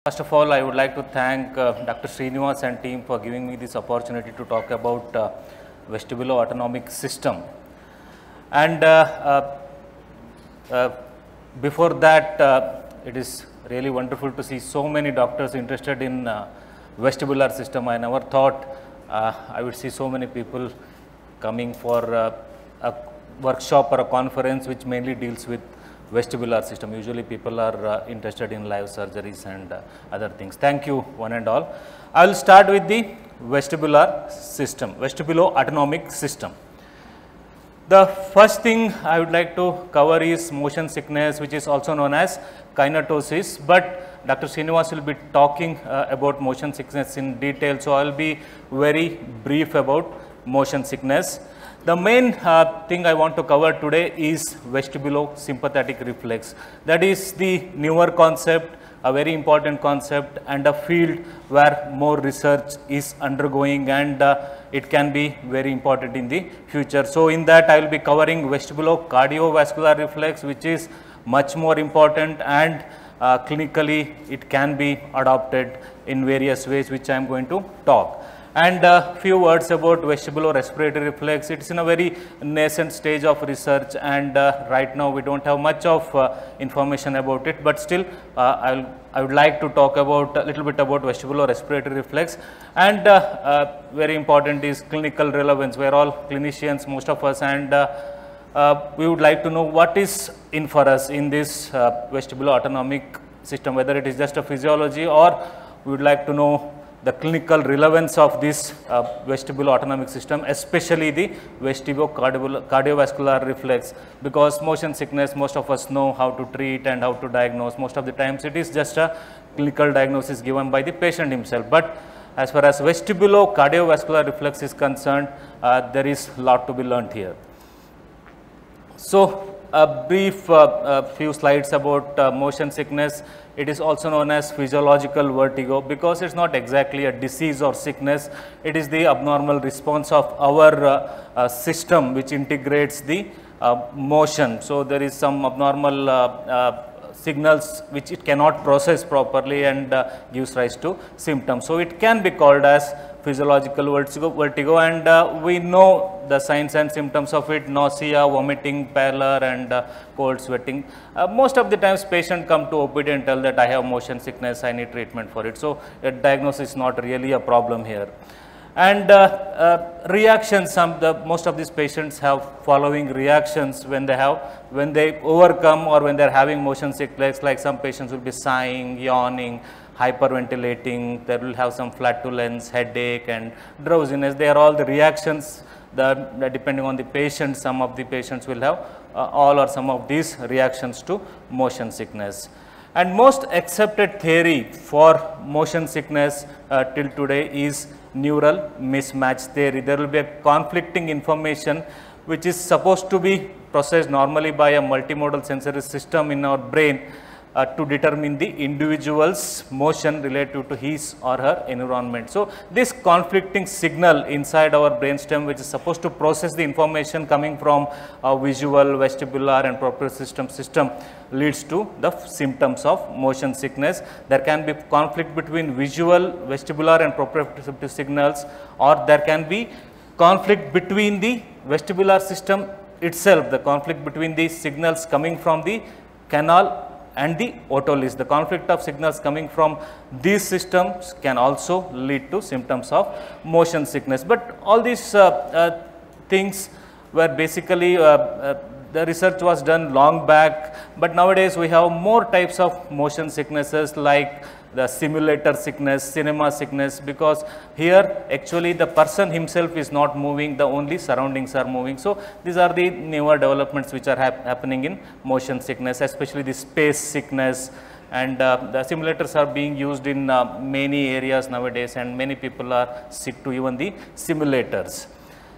First of all, I would like to thank Dr. Srinivas and team for giving me this opportunity to talk about vestibulo-autonomic system. And before that, it is really wonderful to see so many doctors interested in vestibular system. I never thought I would see so many people coming for a workshop or a conference which mainly deals with vestibular system. Usually people are interested in live surgeries and other things. Thank you one and all. I will start with the vestibular system, vestibulo-autonomic system. The first thing I would like to cover is motion sickness, which is also known as kinetosis, but Dr. Srinivas will be talking about motion sickness in detail, so I will be very brief about motion sickness. The main thing I want to cover today is vestibulosympathetic reflex. That is the newer concept, a very important concept, and a field where more research is undergoing, and it can be very important in the future. So in that I will be covering vestibulocardiovascular reflex, which is much more important, and clinically it can be adopted in various ways, which I am going to talk. And a few words about vestibulo-respiratory reflex. It's in a very nascent stage of research, and right now we don't have much of information about it, but still I would like to talk about a little bit about vestibulo-respiratory reflex. And very important is clinical relevance. We are all clinicians, most of us, and we would like to know what is in for us in this vestibulo-autonomic system, whether it is just a physiology, or we would like to know the clinical relevance of this vestibulo-autonomic system, especially the vestibulocardiovascular reflex, because motion sickness, most of us know how to treat and how to diagnose. Most of the times it is just a clinical diagnosis given by the patient himself, but as far as vestibulocardiovascular reflex is concerned, there is a lot to be learned here. So a brief few slides about motion sickness. It is also known as physiological vertigo, because it's not exactly a disease or sickness. It is the abnormal response of our system which integrates the motion. So there is some abnormal signals which it cannot process properly, and gives rise to symptoms. So it can be called as physiological vertigo, and we know the signs and symptoms of it: nausea, vomiting, pallor, and cold sweating. Most of the times patients come to OPD and tell that I have motion sickness, I need treatment for it. So a diagnosis is not really a problem here. And reactions, most of these patients have following reactions when they overcome or when they are having motion sickness. Like some patients will be sighing, yawning, hyperventilating, they will have some flatulence, headache, and drowsiness. They are all the reactions that depending on the patient. Some of the patients will have all or some of these reactions to motion sickness. And most accepted theory for motion sickness till today is neural mismatch theory. There will be a conflicting information which is supposed to be processed normally by a multimodal sensory system in our brain to determine the individual's motion relative to his or her environment. So this conflicting signal inside our brainstem, which is supposed to process the information coming from visual, vestibular, and proprioceptive system, leads to the symptoms of motion sickness. There can be conflict between visual, vestibular, and proprioceptive signals, or there can be conflict between the vestibular system itself, the conflict between the signals coming from the canal and the otoliths. The conflict of signals coming from these systems can also lead to symptoms of motion sickness. But all these things were basically the research was done long back, but nowadays we have more types of motion sicknesses, like the simulator sickness, cinema sickness, because here actually the person himself is not moving, the only surroundings are moving. So these are the newer developments which are happening in motion sickness, especially the space sickness, and the simulators are being used in many areas nowadays, and many people are sick to even the simulators.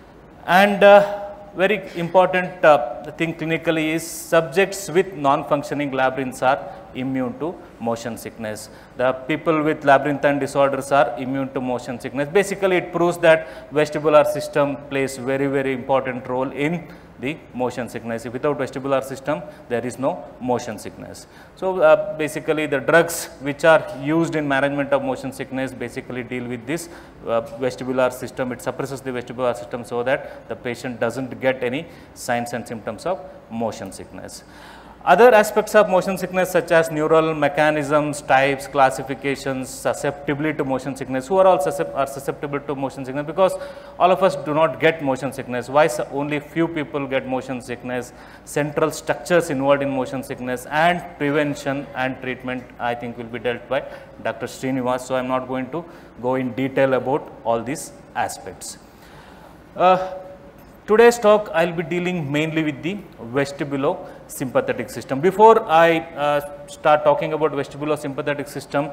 And very important thing clinically is subjects with non-functioning labyrinths are immune to motion sickness. The people with labyrinthine disorders are immune to motion sickness. Basically, it proves that vestibular system plays very important role in the motion sickness. Without vestibular system, there is no motion sickness. So, basically the drugs which are used in management of motion sickness basically deal with this vestibular system. It suppresses the vestibular system so that the patient does not get any signs and symptoms of motion sickness. Other aspects of motion sickness such as neural mechanisms, types, classifications, susceptibility to motion sickness. Who are all susceptible to motion sickness? Because all of us do not get motion sickness. Why only few people get motion sickness? Central structures involved in motion sickness and prevention and treatment, I think, will be dealt by Dr. Srinivas. So, I am not going to go in detail about all these aspects. Today's talk, I will be dealing mainly with the vestibulosympathetic system. Before I start talking about vestibulosympathetic system,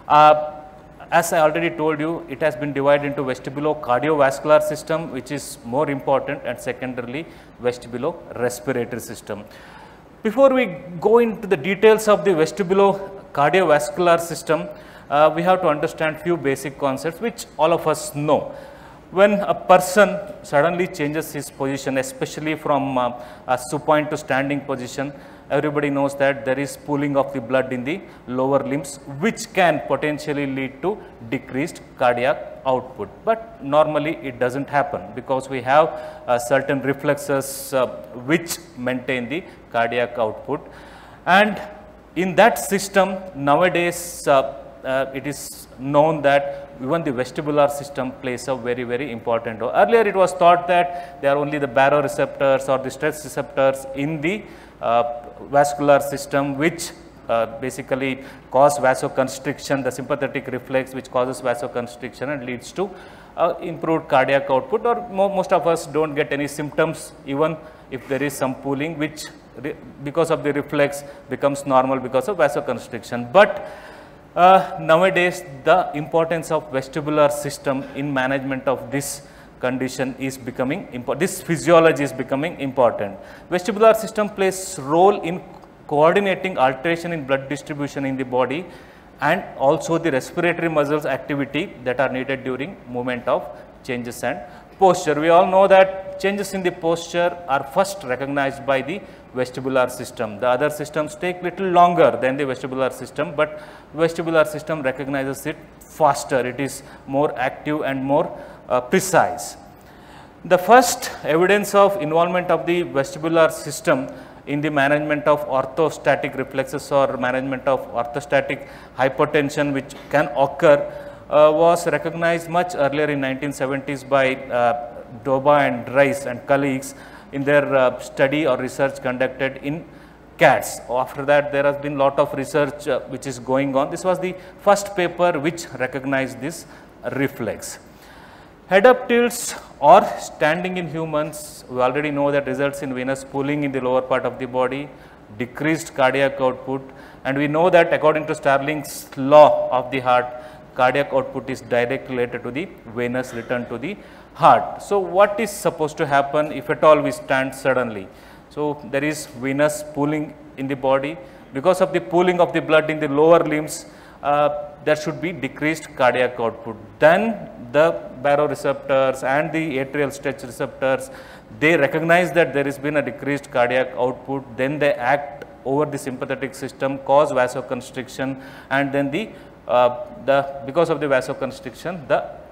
as I already told you, it has been divided into vestibulocardiovascular system, which is more important, and secondarily vestibulorespiratory system. Before we go into the details of the vestibulocardiovascular system, we have to understand few basic concepts which all of us know. When a person suddenly changes his position, especially from a supine to standing position, everybody knows that there is pooling of the blood in the lower limbs, which can potentially lead to decreased cardiac output. But normally it does not happen, because we have certain reflexes which maintain the cardiac output. And in that system, nowadays it is known that even the vestibular system plays a very, very important role. Earlier it was thought that they are only the baroreceptors or the stress receptors in the vascular system, which basically cause vasoconstriction, the sympathetic reflex which causes vasoconstriction and leads to improved cardiac output, or most of us do not get any symptoms even if there is some pooling, which because of the reflex becomes normal because of vasoconstriction. But nowadays the importance of vestibular system in management of this condition is becoming important. This physiology is becoming important. Vestibular system plays role in coordinating alteration in blood distribution in the body and also the respiratory muscles activity that are needed during movement of changes and posture. We all know that changes in the posture are first recognized by the vestibular system. The other systems take little longer than the vestibular system, but vestibular system recognizes it faster. It is more active and more precise. The first evidence of involvement of the vestibular system in the management of orthostatic reflexes or management of orthostatic hypotension, which can occur, was recognized much earlier in 1970s by Doba and Rice and colleagues in their study or research conducted in cats. After that, there has been lot of research which is going on. This was the first paper which recognized this reflex. Head-up tilts or standing in humans, we already know that results in venous pooling in the lower part of the body, decreased cardiac output, and we know that according to Starling's law of the heart, cardiac output is directly related to the venous return to the heart. So, what is supposed to happen if at all we stand suddenly? So, there is venous pooling in the body. Because of the pooling of the blood in the lower limbs, there should be decreased cardiac output. Then the baroreceptors and the atrial stretch receptors, they recognize that there has been a decreased cardiac output, then they act over the sympathetic system, cause vasoconstriction, and then because of the vasoconstriction,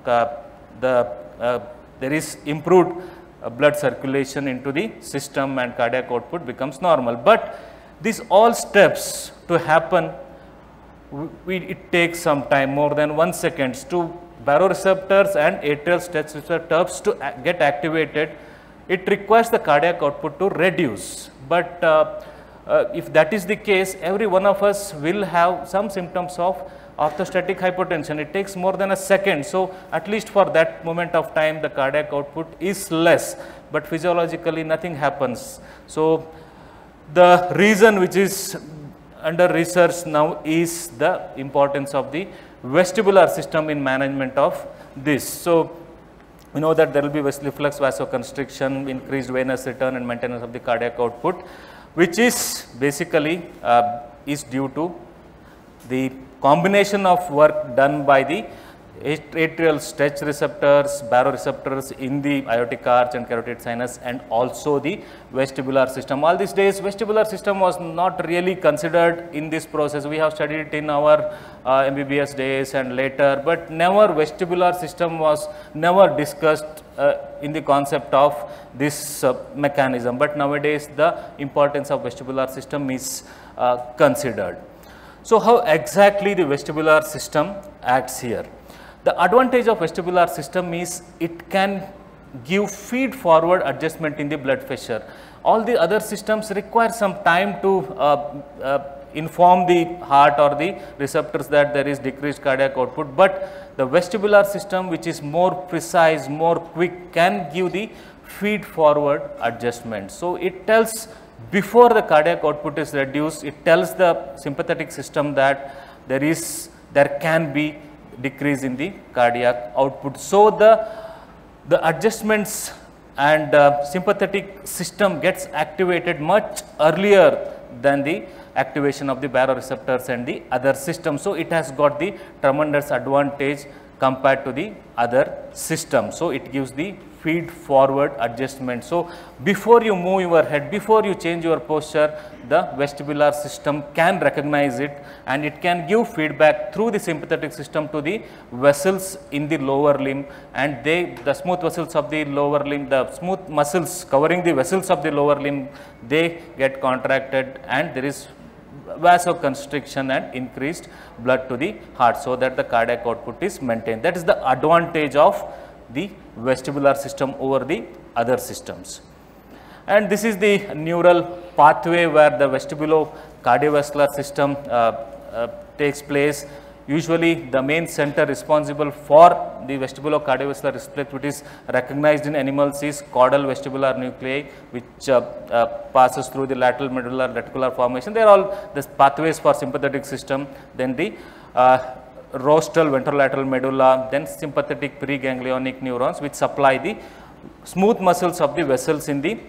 there is improved blood circulation into the system and cardiac output becomes normal. But these all steps to happen, it takes some time, more than 1 second, to baroreceptors and atrial stretch receptors to get activated. It requires the cardiac output to reduce. But if that is the case, every one of us will have some symptoms of orthostatic hypotension. It takes more than a second. So, at least for that moment of time, the cardiac output is less, but physiologically nothing happens. So, the reason which is under research now is the importance of the vestibular system in management of this. So, we know that there will be reflex vasoconstriction, increased venous return and maintenance of the cardiac output, which is basically is due to the combination of work done by the atrial stretch receptors, baroreceptors in the aortic arch and carotid sinus, and also the vestibular system. All these days vestibular system was not really considered in this process. We have studied it in our MBBS days and later, but never vestibular system was never discussed in the concept of this mechanism. But nowadays the importance of vestibular system is considered. So, how exactly the vestibular system acts here? The advantage of vestibular system is it can give feed forward adjustment in the blood pressure. All the other systems require some time to inform the heart or the receptors that there is decreased cardiac output, but the vestibular system, which is more precise, more quick, can give the feed forward adjustment. So, it tells before the cardiac output is reduced, it tells the sympathetic system that there can be decrease in the cardiac output. So, the adjustments and sympathetic system gets activated much earlier than the activation of the baroreceptors and the other systems. So, it has got the tremendous advantage compared to the other system. So, it gives the feed forward adjustment. So, before you move your head, before you change your posture, the vestibular system can recognize it and it can give feedback through the sympathetic system to the vessels in the lower limb, and the smooth vessels of the lower limb, the smooth muscles covering the vessels of the lower limb, they get contracted and there is vasoconstriction and increased blood to the heart, so that the cardiac output is maintained. That is the advantage of the vestibular system over the other systems. And this is the neural pathway where the vestibulo-cardiovascular system takes place. Usually the main center responsible for the vestibulo-cardiovascular reflex, which is recognized in animals, is caudal vestibular nuclei, which passes through the lateral medulla reticular formation. They are all the pathways for sympathetic system. Then the rostral ventrolateral medulla, then sympathetic preganglionic neurons, which supply the smooth muscles of the vessels in the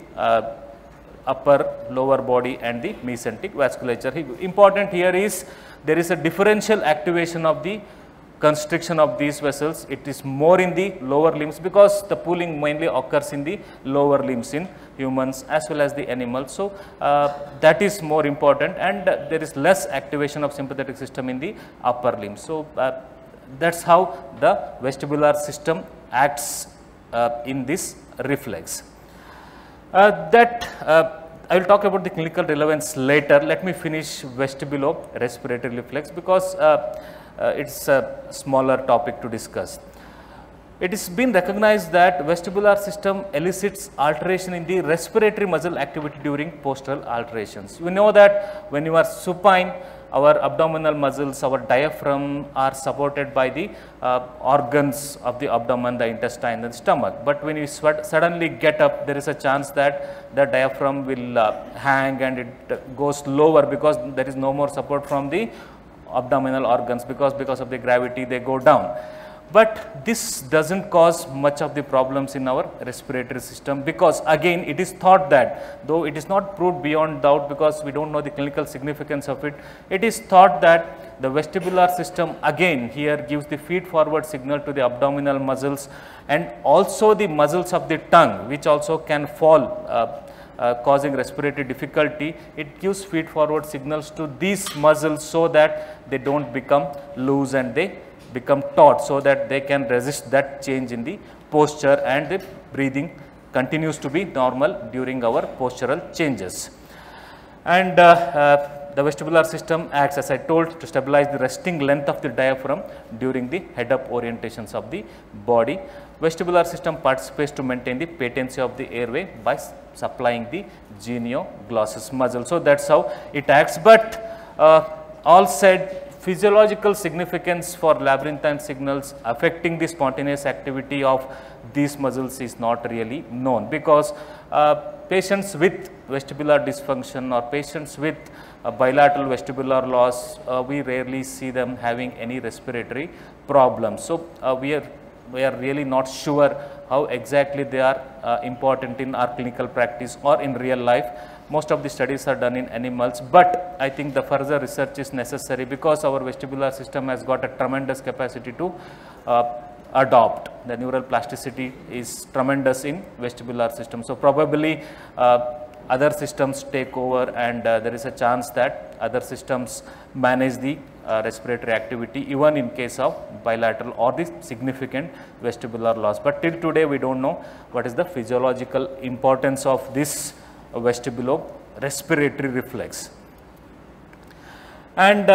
upper lower body and the mesenteric vasculature. Important here is there is a differential activation of the constriction of these vessels. It is more in the lower limbs because the pooling mainly occurs in the lower limbs in humans as well as the animals. So, that is more important, and there is less activation of sympathetic system in the upper limbs. So, that is how the vestibular system acts in this reflex. I will talk about the clinical relevance later. Let me finish vestibulo-respiratory reflex because it is a smaller topic to discuss. It has been recognized that vestibular system elicits alteration in the respiratory muscle activity during postural alterations. You know that when you are supine, our abdominal muscles, our diaphragm are supported by the organs of the abdomen, the intestine and the stomach. But when you suddenly get up, there is a chance that the diaphragm will hang and it goes lower because there is no more support from the abdominal organs, because of the gravity they go down. But this does not cause much of the problems in our respiratory system, because again it is thought that, though it is not proved beyond doubt because we do not know the clinical significance of it, it is thought that the vestibular system again here gives the feed forward signal to the abdominal muscles and also the muscles of the tongue, which also can fall causing respiratory difficulty. It gives feed forward signals to these muscles so that they do not become loose and they become taut, so that they can resist that change in the posture and the breathing continues to be normal during our postural changes. And the vestibular system acts, as I told, to stabilize the resting length of the diaphragm during the head up orientations of the body. Vestibular system participates to maintain the patency of the airway by supplying the genioglossus muscle. So, that is how it acts, but all said, physiological significance for labyrinthine signals affecting the spontaneous activity of these muscles is not really known, because patients with vestibular dysfunction or patients with bilateral vestibular loss, we rarely see them having any respiratory problems. So, we are we are really not sure how exactly they are important in our clinical practice or in real life. Most of the studies are done in animals, but I think the further research is necessary because our vestibular system has got a tremendous capacity to adopt. The neural plasticity is tremendous in vestibular system. So probably other systems take over, and there is a chance that other systems manage the respiratory activity even in case of bilateral or the significant vestibular loss. But till today we don't know what is the physiological importance of this vestibulo-respiratory reflex. And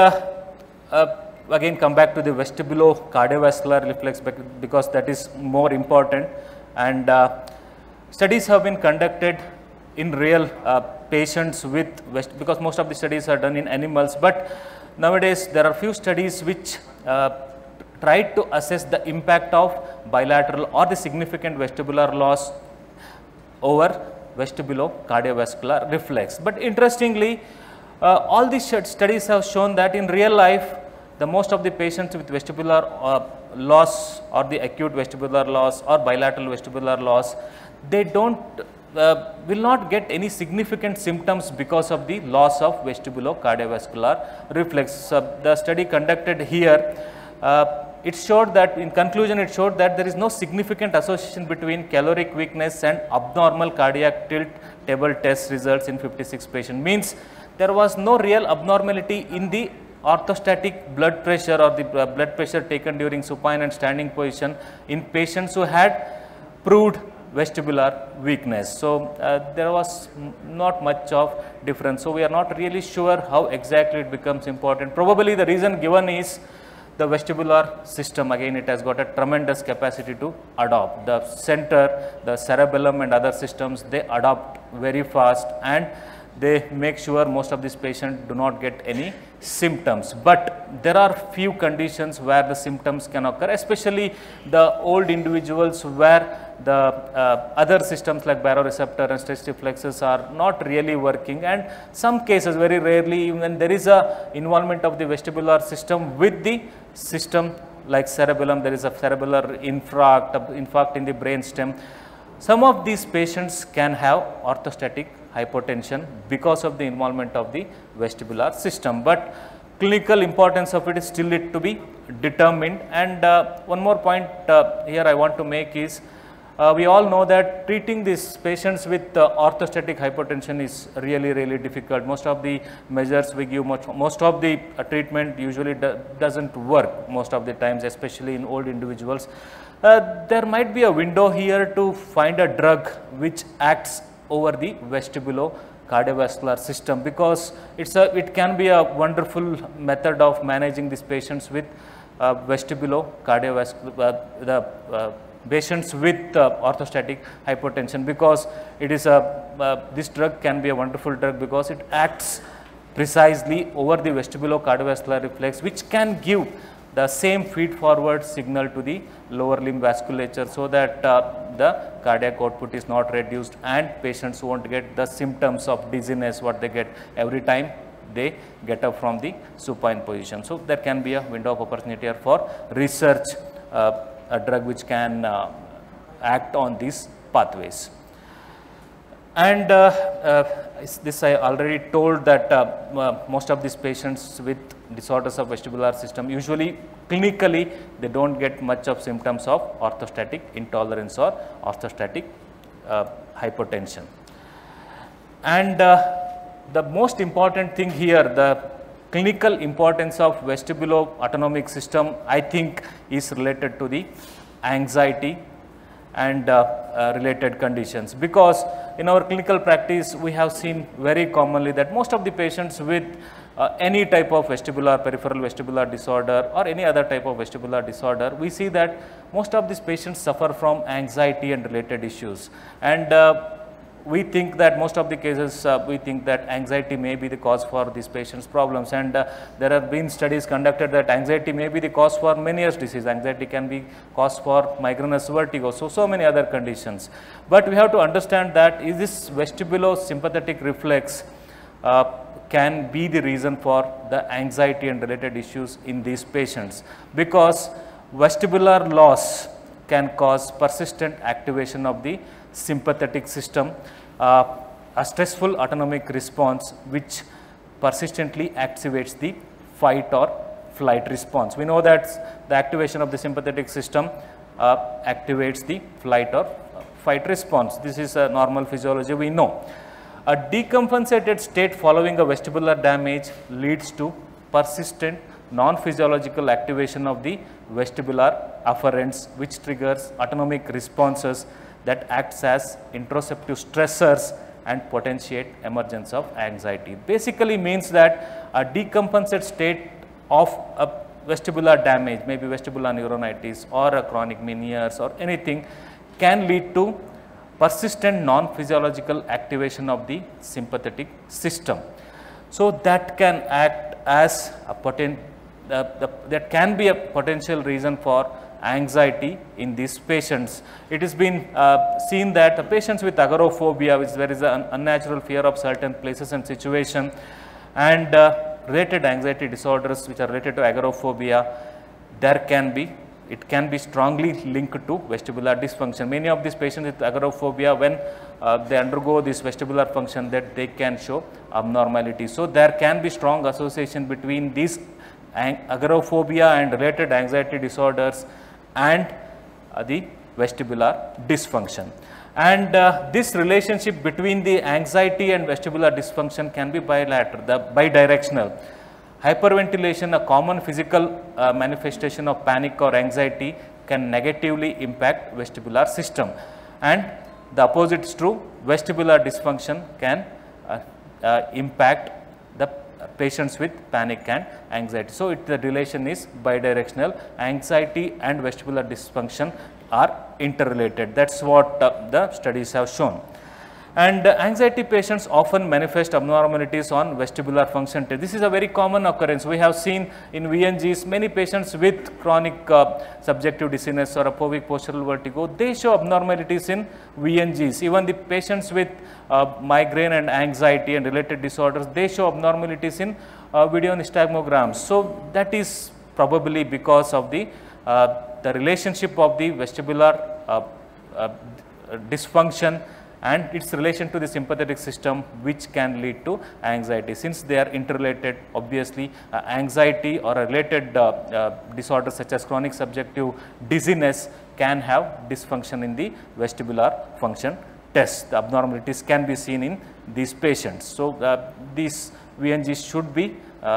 again come back to the vestibulo-cardiovascular reflex because that is more important, and studies have been conducted in real patients with because most of the studies are done in animals, but nowadays there are few studies which try to assess the impact of bilateral or the significant vestibular loss over vestibulo-cardiovascular reflex. But interestingly, all these studies have shown that in real life, the most of the patients with vestibular loss or the acute vestibular loss or bilateral vestibular loss, they don't will not get any significant symptoms because of the loss of vestibulo-cardiovascular reflex. The study conducted here, it showed that, in conclusion, it showed that there is no significant association between caloric weakness and abnormal cardiac tilt table test results in 56 patients. Means there was no real abnormality in the orthostatic blood pressure or the blood pressure taken during supine and standing position in patients who had proved vestibular weakness. So there was not much of difference. So we are not really sure how exactly it becomes important. Probably the reason given is the vestibular system, again it has got a tremendous capacity to adopt. The center, the cerebellum and other systems, they adopt very fast and they make sure most of these patients do not get any symptoms. But there are few conditions where the symptoms can occur, especially the old individuals where the other systems like baroreceptor and stress reflexes are not really working, and some cases, very rarely, even there is a involvement of the vestibular system with the system like cerebellum, there is a cerebellar infarct in the brain stem. Some of these patients can have orthostatic hypotension because of the involvement of the vestibular system, but clinical importance of it is still yet to be determined. And one more point here I want to make is, we all know that treating these patients with orthostatic hypotension is really difficult. Most of the measures we give, most of the treatment usually doesn't work most of the times, especially in old individuals. There might be a window here to find a drug which acts over the vestibulo-cardiovascular system, because it can be a wonderful method of managing these patients with vestibulo-cardiovascular patients with orthostatic hypotension, because it is this drug can be a wonderful drug because it acts precisely over the vestibulo-cardiovascular reflex, which can give the same feed forward signal to the lower limb vasculature, so that the cardiac output is not reduced and patients won't get the symptoms of dizziness what they get every time they get up from the supine position. So there can be a window of opportunity here for research, a drug which can act on these pathways. And this I already told that most of these patients with disorders of vestibular system, usually clinically they don't get much of symptoms of orthostatic intolerance or orthostatic hypotension. And the most important thing here, the clinical importance of vestibulo-autonomic system, I think is related to the anxiety and related conditions, because in our clinical practice we have seen very commonly that most of the patients with any type of vestibular, peripheral vestibular disorder or any other type of vestibular disorder, we see that most of these patients suffer from anxiety and related issues. And we think that most of the cases, we think that anxiety may be the cause for these patients' problems, and there have been studies conducted that anxiety may be the cause for Meniere's disease, anxiety can be cause for migrainous vertigo, so many other conditions. But we have to understand that is this vestibulosympathetic reflex can be the reason for the anxiety and related issues in these patients, because vestibular loss can cause persistent activation of the sympathetic system, a stressful autonomic response which persistently activates the fight or flight response. We know that the activation of the sympathetic system activates the flight or fight response. This is a normal physiology we know. A decompensated state following a vestibular damage leads to persistent non-physiological activation of the vestibular afferents, which triggers autonomic responses that acts as interoceptive stressors and potentiate emergence of anxiety. Basically means that a decompensated state of a vestibular damage, maybe vestibular neuronitis or a chronic Meniere's or anything, can lead to persistent non-physiological activation of the sympathetic system. So that can act as a that can be a potential reason for anxiety in these patients. It has been seen that the patients with agoraphobia, which there is an unnatural fear of certain places and situation, and related anxiety disorders which are related to agoraphobia, it can be strongly linked to vestibular dysfunction. Many of these patients with agoraphobia, when they undergo this vestibular function, that they can show abnormality. So there can be strong association between these agoraphobia and related anxiety disorders and the vestibular dysfunction. And this relationship between the anxiety and vestibular dysfunction can be bidirectional. Hyperventilation, a common physical manifestation of panic or anxiety, can negatively impact vestibular system, and the opposite is true. Vestibular dysfunction can impact the patients with panic and anxiety. So the relation is bidirectional. Anxiety and vestibular dysfunction are interrelated. That's what the studies have shown. And anxiety patients often manifest abnormalities on vestibular function test. This is a very common occurrence. We have seen in VNGs many patients with chronic subjective dizziness or apovic postural vertigo, they show abnormalities in VNGs. Even the patients with migraine and anxiety and related disorders, they show abnormalities in video nystagmograms. So that is probably because of the relationship of the vestibular dysfunction and its relation to the sympathetic system, which can lead to anxiety. Since they are interrelated, obviously anxiety or a related disorder such as chronic subjective dizziness can have dysfunction in the vestibular function test. The abnormalities can be seen in these patients. So these VNGs should be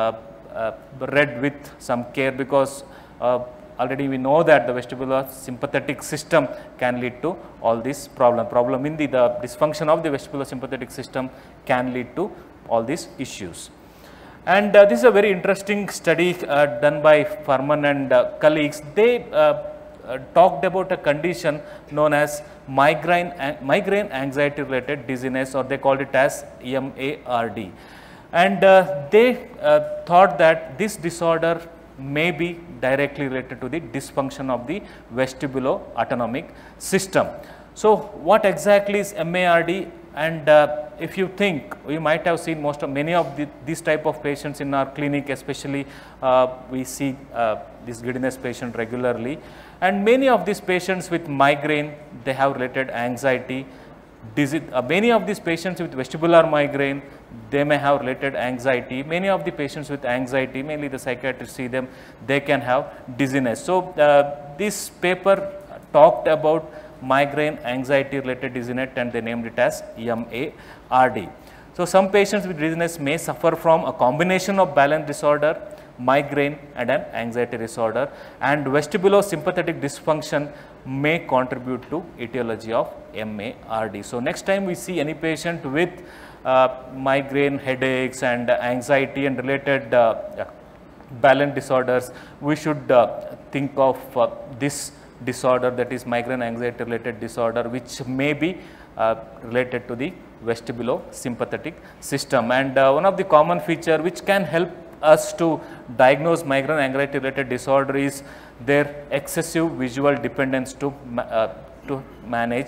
read with some care, because already we know that the vestibular sympathetic system can lead to all this problem in the dysfunction of the vestibular sympathetic system can lead to all these issues. And this is a very interesting study done by Furman and colleagues. They talked about a condition known as migraine anxiety related dizziness, or they called it as MARD. And they thought that this disorder may be directly related to the dysfunction of the vestibulo-autonomic system. So what exactly is MARD? And if you think, we might have seen many of these type of patients in our clinic, especially we see this giddiness patient regularly, and many of these patients with migraine, they have related anxiety. Many of these patients with vestibular migraine, they may have related anxiety. Many of the patients with anxiety, mainly the psychiatrists see them, they can have dizziness. So this paper talked about migraine anxiety related dizziness, and they named it as MARD. So some patients with dizziness may suffer from a combination of balance disorder, migraine and an anxiety disorder, and vestibulosympathetic dysfunction may contribute to etiology of MARD. So next time we see any patient with migraine, headaches and anxiety and related balance disorders, we should think of this disorder, that is migraine anxiety related disorder, which may be related to the vestibulosympathetic system. And one of the common feature which can help us to diagnose migraine anxiety related disorder is their excessive visual dependence to to manage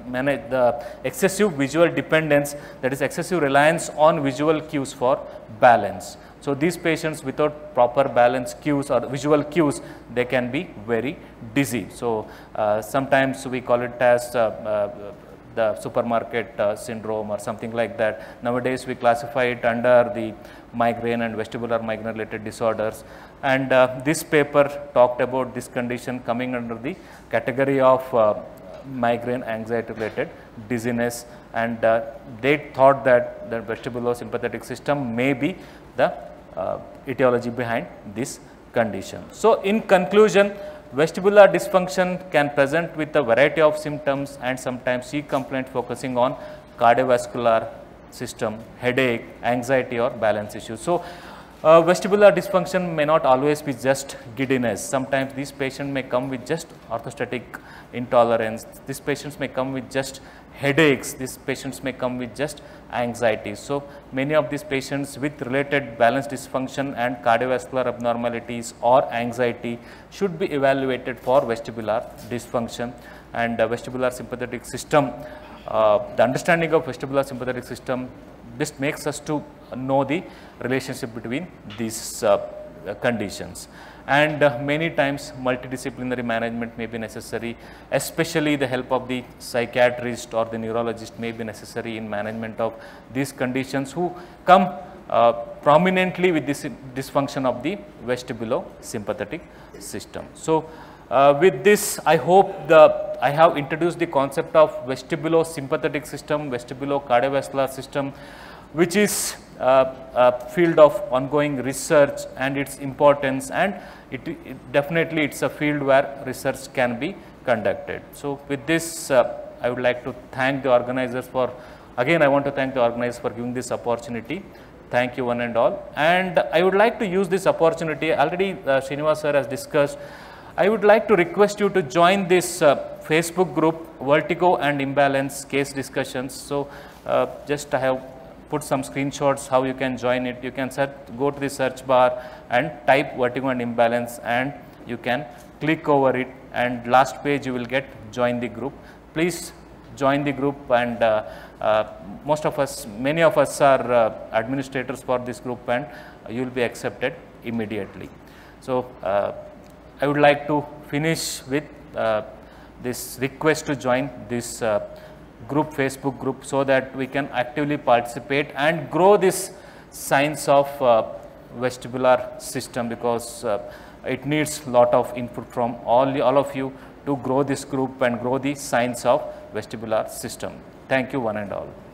the excessive visual dependence, that is excessive reliance on visual cues for balance. So, these patients without proper balance cues or visual cues, they can be very dizzy. So, sometimes we call it as the supermarket syndrome or something like that. Nowadays, we classify it under the migraine and vestibular migraine related disorders, and this paper talked about this condition coming under the category of migraine anxiety related dizziness, and they thought that the vestibulosympathetic system may be the etiology behind this condition. So, in conclusion, vestibular dysfunction can present with a variety of symptoms and sometimes see complaint focusing on cardiovascular system, headache, anxiety or balance issues. So, vestibular dysfunction may not always be just giddiness. Sometimes these patients may come with just orthostatic intolerance. These patients may come with just headaches. These patients may come with just anxiety. So, many of these patients with related balance dysfunction and cardiovascular abnormalities or anxiety should be evaluated for vestibular dysfunction. And vestibular sympathetic system, the understanding of vestibular sympathetic system, this makes us to know the relationship between these conditions. And many times multidisciplinary management may be necessary, especially the help of the psychiatrist or the neurologist may be necessary in management of these conditions who come prominently with this dysfunction of the vestibulosympathetic system. So, with this, I hope I have introduced the concept of vestibulosympathetic system, vestibulocardiovascular system, which is a field of ongoing research and its importance, and it definitely it's a field where research can be conducted. So, with this I would like to thank the organizers for, again I want to thank the organizers for giving this opportunity. Thank you one and all, and I would like to use this opportunity, already Srinivas sir has discussed, I would like to request you to join this Facebook group Vertigo and Imbalance Case Discussions. So, just I have put some screenshots how you can join it. You can go to the search bar and type vertigo and imbalance, and you can click over it, and last page you will get join the group. Please join the group, and most of us, many of us are administrators for this group, and you will be accepted immediately. So, I would like to finish with this request to join this group, Facebook group, so that we can actively participate and grow this science of vestibular system, because it needs lot of input from all of you to grow this group and grow the science of vestibular system. Thank you one and all.